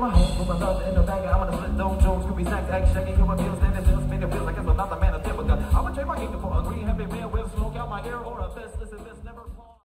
my home, put my thoughts in the bag. I'm gonna split those jokes, could be snacks, act shaking, kill my feels, standing